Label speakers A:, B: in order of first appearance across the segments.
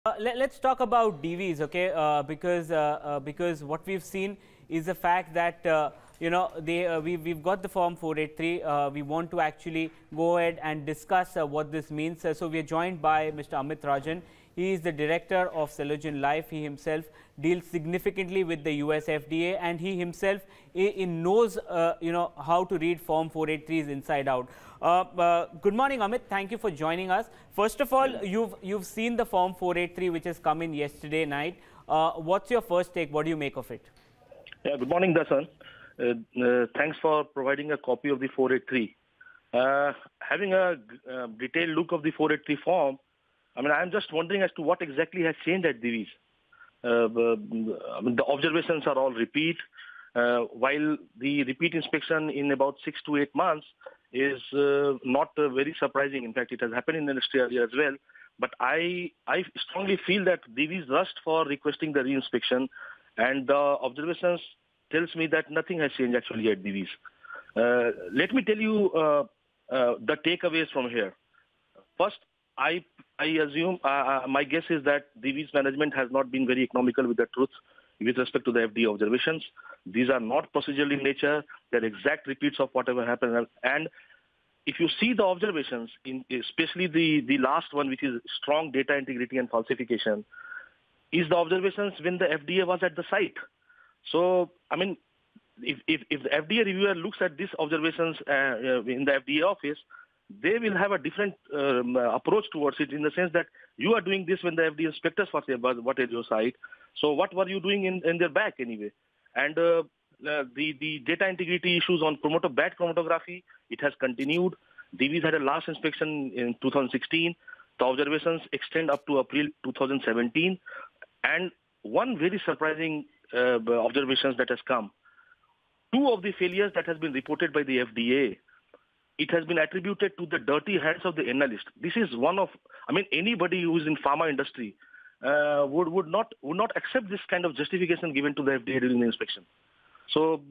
A: Let's talk about Divis, okay? Because what we've seen is the fact that we've got the Form 483. We want to actually go ahead and discuss what this means. So we are joined by Mr. Amit Rajan. He is the director of Celogen Life. He himself deals significantly with the US FDA, and he himself knows how to read Form 483s inside out. Good morning, Amit. Thank you for joining us. First of all, you've seen the Form 483 which has come in yesterday night. What's your first take? What do you make of it?
B: Yeah, good morning, Dasan. Thanks for providing a copy of the 483. Having a detailed look of the 483 form, I'm just wondering as to what exactly has changed at Divi's. The observations are all repeat, while the repeat inspection in about 6 to 8 months is not very surprising. In fact, it has happened in the industry earlier as well. But I strongly feel that Divi's rushed for requesting the re-inspection, and the observations tells me that nothing has changed actually at Divi's. Let me tell you the takeaways from here. First, I assume, my guess is that Divi's management has not been very economical with the truth with respect to the FDA observations. These are not procedural in nature. They're exact repeats of whatever happened. And if you see the observations, especially the last one, which is strong data integrity and falsification, is the observations when the FDA was at the site. So, if the FDA reviewer looks at these observations in the FDA office, they will have a different approach towards it, in the sense that you are doing this when the FDA inspectors were at your site. So what were you doing in their back anyway? And the data integrity issues on bad chromatography, it has continued. Divi's had a last inspection in 2016. The observations extend up to April 2017. And one very surprising observations that has come. 2 of the failures that has been reported by the FDA, it has been attributed to the dirty hands of the analyst. This is one of, anybody who is in pharma industry would not accept this kind of justification given to the FDA during the inspection. So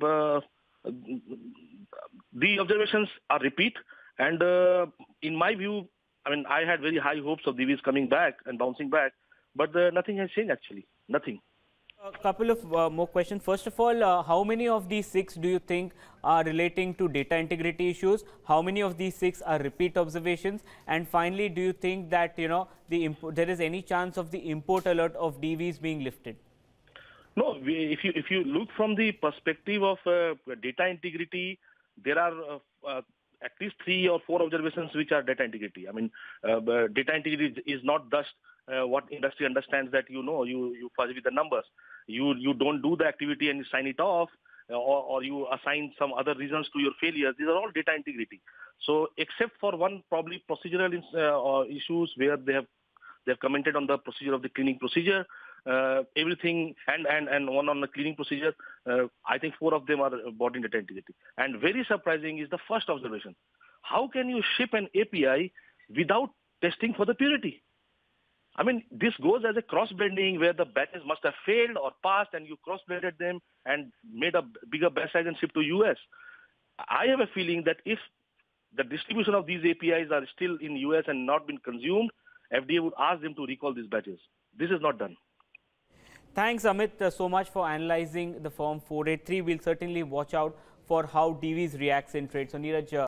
B: the observations are repeat, and in my view, I had very high hopes of Divi's coming back and bouncing back, but nothing has changed actually, nothing.
A: A couple of more questions. First of all, how many of these 6 do you think are relating to data integrity issues? How many of these 6 are repeat observations? And finally, do you think that there is any chance of the import alert of Divi's being lifted?
B: No, if you look from the perspective of data integrity, there are at least 3 or 4 observations which are data integrity. Data integrity is not just what industry understands, that you fuzz with the numbers. You don't do the activity and you sign it off, or you assign some other reasons to your failures. These are all data integrity. So except for one probably procedural issues where they have commented on the procedure of the cleaning procedure, everything, and one on the cleaning procedure, I think 4 of them are brought in data integrity. And very surprising is the first observation. How can you ship an API without testing for the purity? This goes as a cross-blending where the batches must have failed or passed, and you cross-blended them and made a bigger batch size and shipped to US. I have a feeling that if the distribution of these APIs are still in US and not been consumed, FDA would ask them to recall these batches. This is not done.
A: Thanks, Amit, so much for analyzing the Form 483. We'll certainly watch out for how Divi's reacts in trade. So, Neeraj,